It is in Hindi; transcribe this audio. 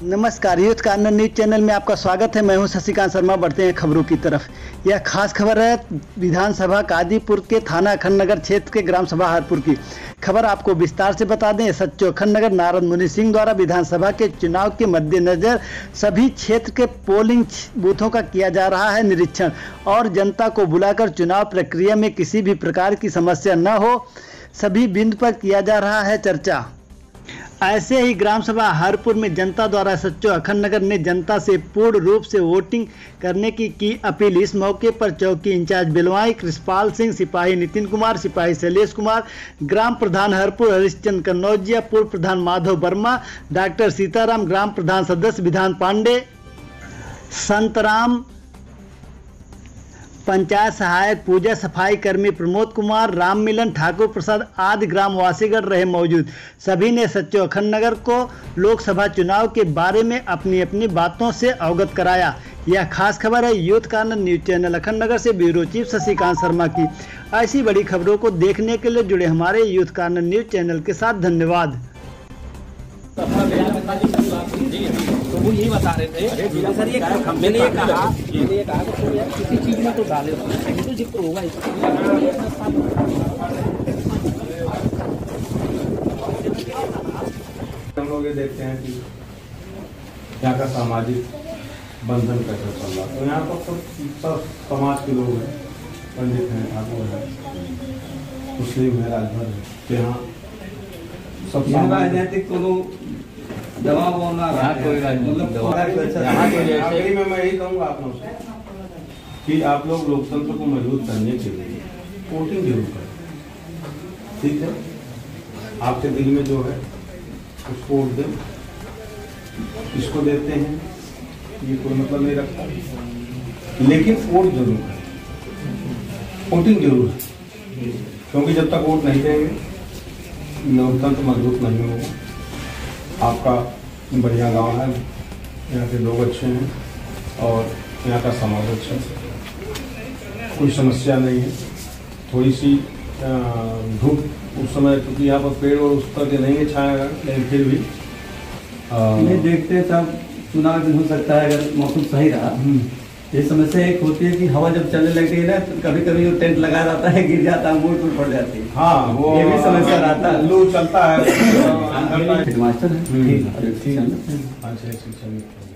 नमस्कार, यूथ कार्नर न्यूज चैनल में आपका स्वागत है। मैं हूं शशिकांत शर्मा। बढ़ते हैं खबरों की तरफ। यह खास खबर है विधानसभा कादीपुर के थाना अखंडनगर क्षेत्र के ग्राम सभा हरपुर की। खबर आपको विस्तार से बता दें। सच्चो अखंडनगर नारद मुनि सिंह द्वारा विधानसभा के चुनाव के मद्देनजर सभी क्षेत्र के पोलिंग बूथों का किया जा रहा है निरीक्षण और जनता को बुलाकर चुनाव प्रक्रिया में किसी भी प्रकार की समस्या न हो, सभी बिंदु पर किया जा रहा है चर्चा। ऐसे ही ग्राम सभा हरपुर में जनता द्वारा सच्चो अखंडनगर ने जनता से पूर्ण रूप से वोटिंग करने की अपील। इस मौके पर चौकी इंचार्ज बिलवाई कृष्णपाल सिंह, सिपाही नितिन कुमार, सिपाही शैलेश कुमार, ग्राम प्रधान हरपुर हरिश्चंद्र कन्नौजिया, पूर्व प्रधान माधव वर्मा, डॉक्टर सीताराम, ग्राम प्रधान सदस्य विधान पांडे, संतराम, पंचायत सहायक पूजा, सफाई कर्मी प्रमोद कुमार, राम मिलन, ठाकुर प्रसाद आदि ग्रामवासीगण रहे मौजूद। सभी ने सच्चो अखंडनगर को लोकसभा चुनाव के बारे में अपनी अपनी बातों से अवगत कराया। यह खास खबर है youth corner news channel Akhandnagar से ब्यूरो चीफ शशिकांत शर्मा की। ऐसी बड़ी खबरों को देखने के लिए जुड़े हमारे यूथ कार्नर न्यूज चैनल के साथ धन्यवाद। तो वो यही बता रहे थे सर, मैंने ये कहा तो यार किसी चीज में तो डाले तो जिक्र होगा। हम लोग ये देखते हैं कि यहाँ का सामाजिक बंधन कैसे चल रहा है। तो यहाँ पर सब समाज के लोग हैं, पंडित हैं, ठाकुर है, मुस्लिम है, राजभर है। तो यहाँ सब राजनीतिक को दबाव बोलना आखिरी में मैं यही कहूँगा आप लोग कि आप लोग लोकतंत्र को मजबूत करने के लिए वोटिंग जरूर करें। ठीक है, आपके दिल में जो है उसको वोट दें। इसको देते हैं ये कोई मतलब नहीं रखता, लेकिन वोट जरूर करें, वोटिंग जरूर है। क्योंकि जब तक वोट नहीं देंगे लोकतंत्र मजबूत नहीं होगा। आपका बढ़िया गांव है, यहाँ के लोग अच्छे हैं और यहाँ का समाज अच्छा है, कोई समस्या नहीं है। थोड़ी सी धूप उस समय, क्योंकि यहाँ पर पेड़ और उस पर के नहीं छाया, लेकिन फिर भी नहीं देखते तब चुनाव भी हो सकता है अगर मौसम सही रहा। ये समस्या एक होती है कि हवा जब चलने लगती है ना, तो कभी कभी वो टेंट लगा रहता है, गिर जाता है, मूड पर पड़ जाती है। हाँ, वो ये भी समस्या रहता है, लू चलता है। हिमाचल है। अच्छा,